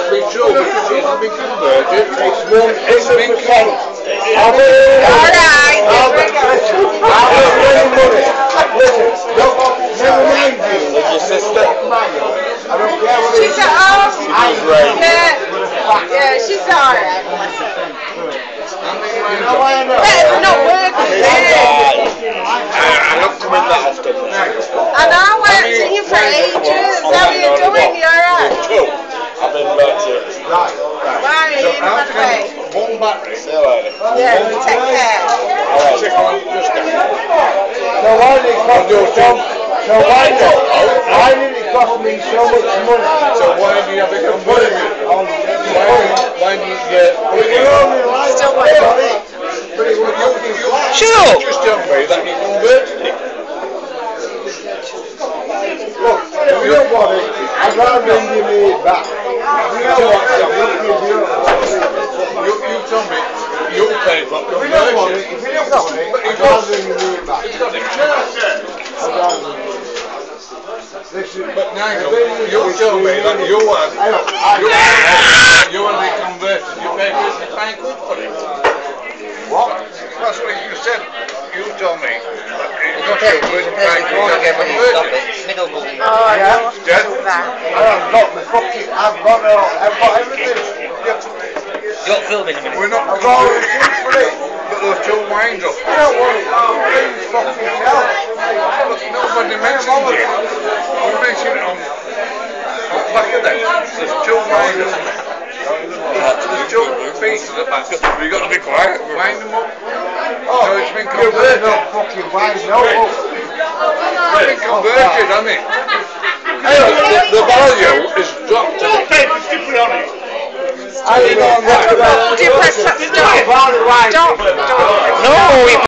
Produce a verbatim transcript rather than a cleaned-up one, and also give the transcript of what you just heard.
can't be true because it hasn't been converted. It's one It's been percent. converted. I'll be Alright. listen, I'll be winning money. Listen, don't never mind you. With your sister? I don't care what She's at home. I'm great. Yeah. Yeah, she's alright. You know why I know? Better not work with me. I don't come in that often. I know, I haven't seen you for ages. How are you doing? You alright? Two. I've been back to it. Right. Why are you in my way? One battery. See you later. Yeah, take care. Check on just So why did it cost you so so why did it, why did it cost me so much money? So why do you have it converted? On Why, why do you get... It was only like Still that, waiting. but it- but it was looking flat. Shut up! Just tell me that you converted it. Look, you know what? I'd rather bring you me back. You know what? You, you tell me you pay for If you don't want it, conversion. if you don't want it, I'd rather bring you me back. I'd rather bring you me back. Listen, But Nigel, you tell me that you had, I don't, you I had, you had it converted, you paid fifty-five quid for it. What? That's what you said. You told me that it You cost pay, you you pay fifty-five before quid again to when you stop convert it. it. Middle button. Oh, I Yeah. don't Yeah. do that. I've got the fucking, I've got, uh, I've got everything. You're not filming a minute. We're not I've got all the things for it. but those two winds up. I don't want it. Please fucking tell. Look, nobody mentioned it. We mentioned it on, on back of them. There's two winds up. There's two feet at the back. We've got to be quiet. Wind them up. Oh, So it's been you better converted. not fucking wind no up. It's been converted, hasn't it? The, the value is dropped. Don't pay fifty quid on it. I don't know. Do you press that stop? I'd rather wind Stop. it. Stop. No,